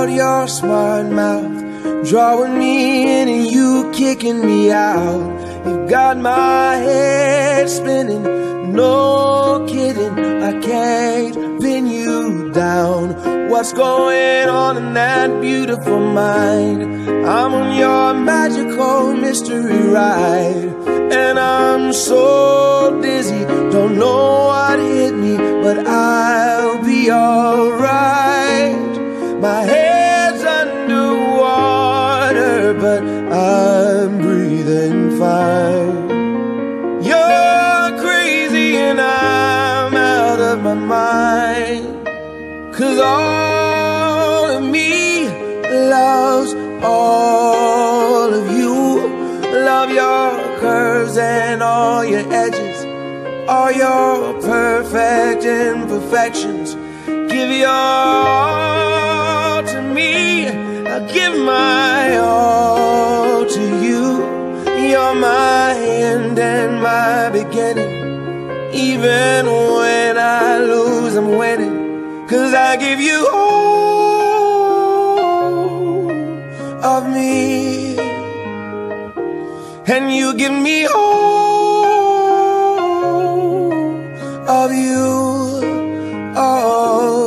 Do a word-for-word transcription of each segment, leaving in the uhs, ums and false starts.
out your smart mouth, drawing me in and you kicking me out. You got my head spinning, no kidding, I can't pin you down. What's going on in that beautiful mind? I'm on your magical mystery ride, and I'm so dizzy, don't know what hit me, but I'll be alright. My head's underwater, but I'm breathing fine. You're crazy and I'm out of my mind, 'cause all of me loves all of you. Love your curves and all your edges, all your perfect imperfections. Give your all to me, I'll give my all to you. You're my end and my beginning. Even when I lose, I'm winning, 'cause I give you all of me, and you give me all of you. Oh,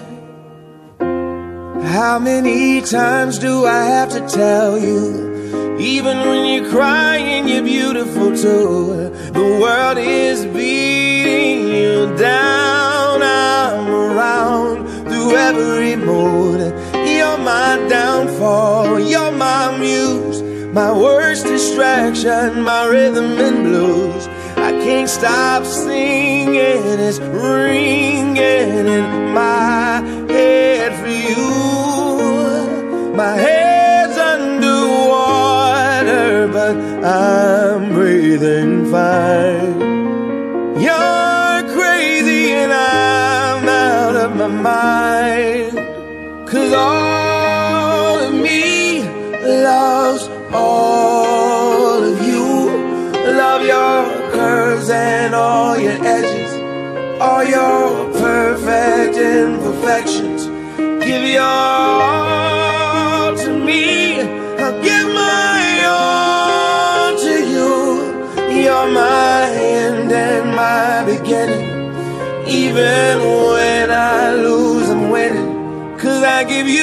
how many times do I have to tell you? Even when you're crying, you're beautiful too. The world is beating you down. I'm around through every mood. You're my downfall, you're my muse, my worst distraction, my rhythm and blues. I can't stop singing, it's ringing in my head for you. My head's underwater, but I'm breathing fine. You're crazy and I'm out of my mind, 'cause all of me loves all of you. Love your curves and all your edges, all your perfect imperfections. Give your all to me, I'll give my all to you. You're my end and my beginning. Even when I lose, I'm winning, 'cause I give you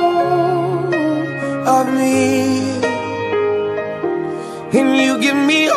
all of me, and you give me